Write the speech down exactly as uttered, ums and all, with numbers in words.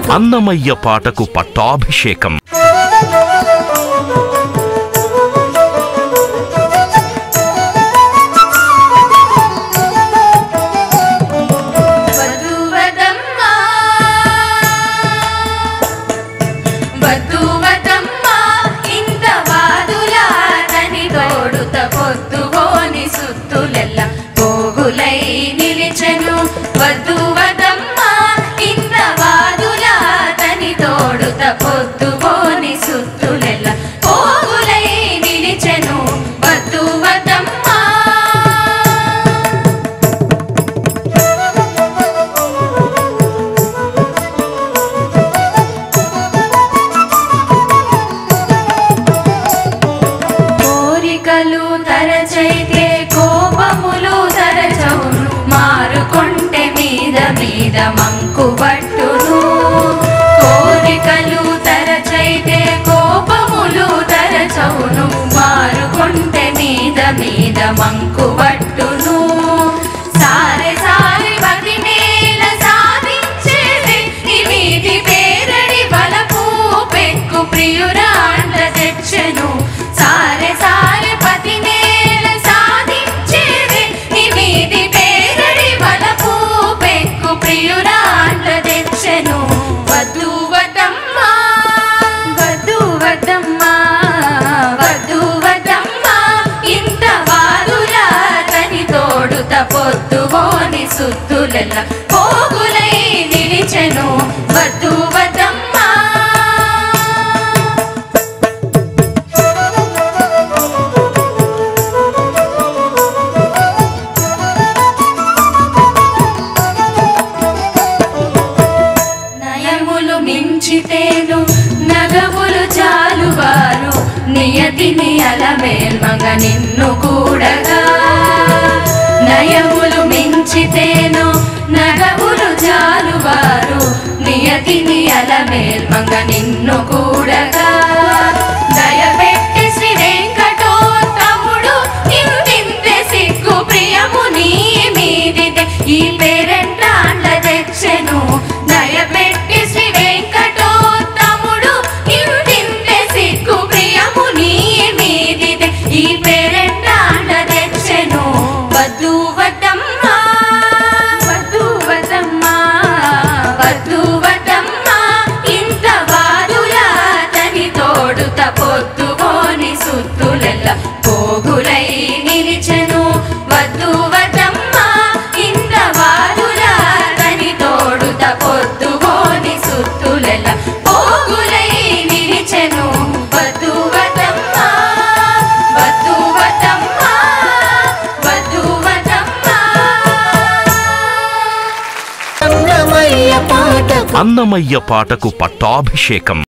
అన్నమయ్య పాటకు పట్టాభిషేకం. వద్దు వదమ్మ ఇంత వాదులాదని తోడుత పొద్దుగోని సుత్తులెల్ల పోగులై నిలిచెను. వద్దు వదమ్మ ఇంత వాదులాదని తోడుత పొద్దుగోని సుత్తులెల్ల పోగులై నిలిచెను. వద్దు వదమ్మ కోరికలు తరచైతే కోపములు తరచవును. మారుకొంటె మీద మీద మంకు పట్టును. కోరికలు తరచైతే కోపములు తరచవును. మారుకొంటె మీద మీద మంకు పట్టును. సారె సారె పది నేల సాధించేది ఇవిది పేరడి బలపు పెక్కు ప్రియురాండ్ల తెచ్చెను. సారె సారె పది నేల సాధించేది ఇవిది పేరడి బలపు పెక్కు ప్రియురాండ్ల తెచ్చెను. వద్దు వదమ్మ వద్దు వదమ్మ వద్దు వదమ్మ ఇంత వాదులాదని తోడుత పొద్దుగోని సుత్తులెల్ల పోగులై నిలిచెను. వద్దు వదమ్మ నయములు మించితేను నగములు చాలువారు. నియతిని అలమేల్మగ నిన్ను కూడగా. నయములు మించితేను నగములు చాలువారు. నియతిని అలమేల్మగ నిన్ను కూడగా. దయపెట్టి శ్రీ వెంకటోత్తముడు నిందింతే సిగ్గు ప్రియము నీ మీదితే ఈ పేరెంటాండ్ల తెచ్చెను. దయపెట్టి శ్రీ వెంకటోత్తముడు నిందింతే సిగ్గు ప్రియము నీ మీదితే ఈ పేరెంటాండ్ల తెచ్చెను. వద్దు వదమ్మ వద్దు వదమ్మ వద్దు వదమ్మ ఇంత వాదులాదని తోడుత పొద్దుగోని సుత్తులెల్ల పోగులై నిలిచెను. వద్దు వదమ్మ ఇంత వాదులాదని తోడుత పొద్దుగోని సుత్తులెల్ల పోగులై నిలిచెను. వద్దు వదమ్మ వద్దు వదమ్మ వద్దు వదమ్మ. అన్నమయ్య పాటకు పట్టాభిషేకం.